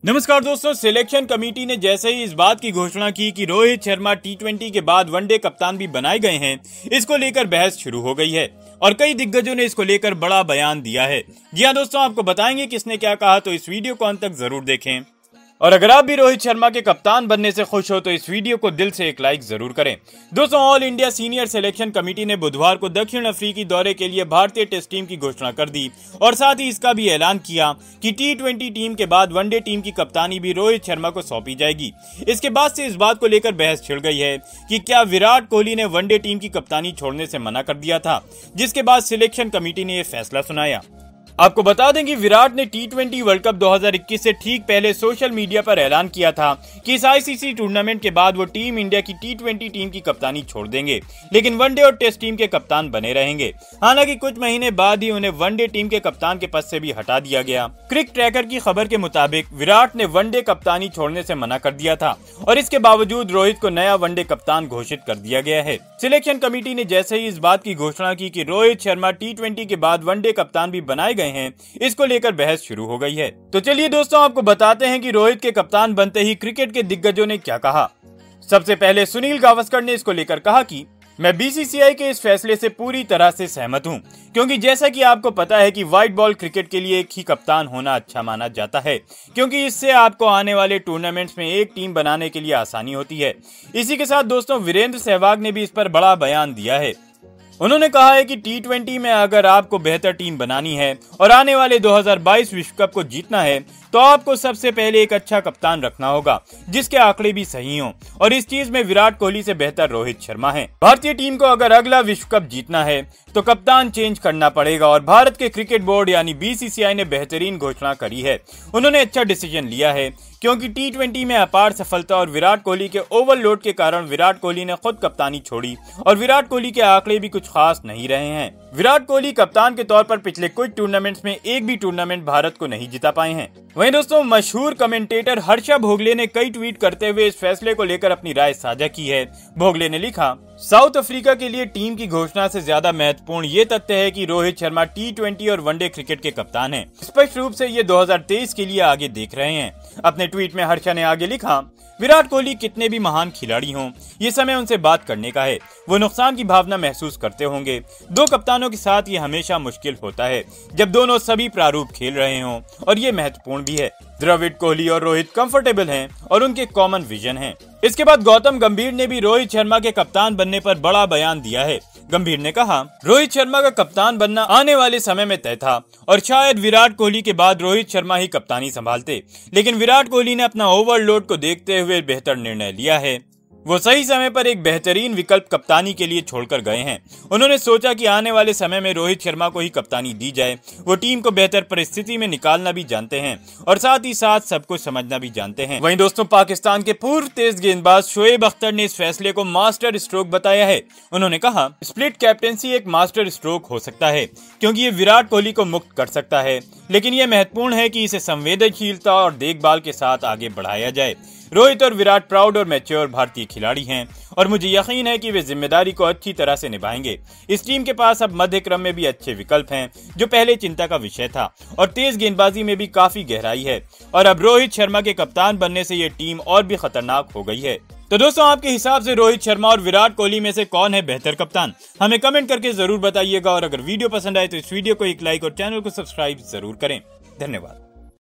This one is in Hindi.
नमस्कार दोस्तों, सिलेक्शन कमेटी ने जैसे ही इस बात की घोषणा की कि रोहित शर्मा टी20 के बाद वनडे कप्तान भी बनाए गए हैं, इसको लेकर बहस शुरू हो गई है और कई दिग्गजों ने इसको लेकर बड़ा बयान दिया है। जी हां दोस्तों, आपको बताएंगे किसने क्या कहा, तो इस वीडियो को अंत तक जरूर देखें। और अगर आप भी रोहित शर्मा के कप्तान बनने से खुश हो तो इस वीडियो को दिल से एक लाइक जरूर करें। दोस्तों, all India senior selection committee ने बुधवार को दक्षिण अफ्रीकी दौरे के लिए भारतीय टेस्ट टीम की घोषणा कर दी और साथ ही इसका भी ऐलान किया कि टी20 टीम के बाद वनडे टीम की कप्तानी भी रोहित शर्मा को सौंपी जाएगी। इसके बाद से इस बात को लेकर बहस छिड़ गई है कि क्या विराट कोहली ने वनडे टीम की कप्तानी छोड़ने से मना कर दिया था, जिसके बाद सिलेक्शन कमेटी ने यह फैसला सुनाया। आपको बता दें कि विराट ने टी20 वर्ल्ड कप 2021 से ठीक पहले सोशल मीडिया पर ऐलान किया था कि इस आईसीसी टूर्नामेंट के बाद वो टीम इंडिया की टी20 टीम की कप्तानी छोड़ देंगे, लेकिन वनडे और टेस्ट टीम के कप्तान बने रहेंगे। हालांकि कुछ महीने बाद ही उन्हें वनडे टीम के कप्तान के पद से भी हटा दिया गया। क्रिक ट्रैकर की खबर के मुताबिक विराट ने वनडे कप्तानी छोड़ने से मना कर दिया था और इसके बावजूद रोहित को नया वनडे कप्तान घोषित कर दिया गया है। सिलेक्शन कमेटी ने जैसे ही इस बात की घोषणा की कि रोहित शर्मा टी20 के बाद वनडे कप्तान भी बनाए गए हैं, इसको लेकर बहस शुरू हो गई है। तो चलिए दोस्तों, आपको बताते हैं कि रोहित के कप्तान बनते ही क्रिकेट के दिग्गजों ने क्या कहा। सबसे पहले सुनील गावस्कर ने इसको लेकर कहा कि मैं बीसीसीआई के इस फैसले से पूरी तरह से सहमत हूं, क्योंकि जैसा कि आपको पता है कि व्हाइट बॉल क्रिकेट के लिए एक ही कप्तान होना अच्छा माना जाता है, क्योंकि इससे आपको आने वाले टूर्नामेंट्स में एक टीम बनाने के लिए आसानी होती है। इसी के साथ दोस्तों, वीरेंद्र सहवाग ने भी इस पर बड़ा बयान दिया है। उन्होंने कहा है कि टी20 में अगर आपको बेहतर टीम बनानी है और आने वाले 2022 विश्व कप को जीतना है, तो आपको सबसे पहले एक अच्छा कप्तान रखना होगा जिसके आंकड़े भी सही हों, और इस चीज में विराट कोहली से बेहतर रोहित शर्मा है। भारतीय टीम को अगर अगला विश्व कप जीतना है तो कप्तान चेंज करना पड़ेगा और भारत के क्रिकेट बोर्ड यानी बीसीसीआई ने बेहतरीन घोषणा करी है। उन्होंने अच्छा डिसीजन लिया है, क्योंकि टी20 में अपार सफलता और विराट कोहली के ओवरलोड के कारण विराट कोहली ने खुद कप्तानी छोड़ी और विराट कोहली के आंकड़े भी कुछ खास नहीं रहे हैं। विराट कोहली कप्तान के तौर पर पिछले कुछ टूर्नामेंट्स में एक भी टूर्नामेंट भारत को नहीं जिता पाए हैं। वहीं दोस्तों, मशहूर कमेंटेटर हर्षा भोगले ने कई ट्वीट करते हुए इस फैसले को लेकर अपनी राय साझा की है। भोगले ने लिखा, साउथ अफ्रीका के लिए टीम की घोषणा से ज्यादा महत्वपूर्ण ये तथ्य है कि रोहित शर्मा टी20 और वनडे क्रिकेट के कप्तान हैं। स्पष्ट रूप से ये 2023 के लिए आगे देख रहे हैं। अपने ट्वीट में हर्षा ने आगे लिखा, विराट कोहली कितने भी महान खिलाड़ी हों, ये समय उनसे बात करने का है। वो नुकसान की भावना महसूस करते होंगे। दो कप्तानों के साथ ये हमेशा मुश्किल होता है जब दोनों सभी प्रारूप खेल रहे हों, और ये महत्वपूर्ण भी है। द्रविड़, कोहली और रोहित कंफर्टेबल हैं और उनके कॉमन विजन है। इसके बाद गौतम गंभीर ने भी रोहित शर्मा के कप्तान बनने पर बड़ा बयान दिया है। गंभीर ने कहा, रोहित शर्मा का कप्तान बनना आने वाले समय में तय था और शायद विराट कोहली के बाद रोहित शर्मा ही कप्तानी संभालते, लेकिन विराट कोहली ने अपना ओवरलोड को देखते हुए बेहतर निर्णय लिया है। वो सही समय पर एक बेहतरीन विकल्प कप्तानी के लिए छोड़कर गए हैं। उन्होंने सोचा कि आने वाले समय में रोहित शर्मा को ही कप्तानी दी जाए। वो टीम को बेहतर परिस्थिति में निकालना भी जानते हैं और साथ ही साथ सब कुछ समझना भी जानते हैं। वहीं दोस्तों, पाकिस्तान के पूर्व तेज गेंदबाज शोएब अख्तर ने इस फैसले को मास्टर स्ट्रोक बताया है। उन्होंने कहा, स्प्लिट कैप्टेंसी एक मास्टर स्ट्रोक हो सकता है, क्योंकि ये विराट कोहली को मुक्त कर सकता है, लेकिन यह महत्वपूर्ण है कि इसे संवेदनशीलता और देखभाल के साथ आगे बढ़ाया जाए। रोहित और विराट प्राउड और मैच्योर भारतीय खिलाड़ी हैं और मुझे यकीन है कि वे जिम्मेदारी को अच्छी तरह से निभाएंगे। इस टीम के पास अब मध्य क्रम में भी अच्छे विकल्प हैं, जो पहले चिंता का विषय था, और तेज गेंदबाजी में भी काफी गहराई है, और अब रोहित शर्मा के कप्तान बनने से ये टीम और भी खतरनाक हो गई है। तो दोस्तों, आपके हिसाब से रोहित शर्मा और विराट कोहली में से कौन है बेहतर कप्तान? हमें कमेंट करके जरूर बताइएगा, और अगर वीडियो पसंद आए तो इस वीडियो को एक लाइक और चैनल को सब्सक्राइब जरूर करें। धन्यवाद।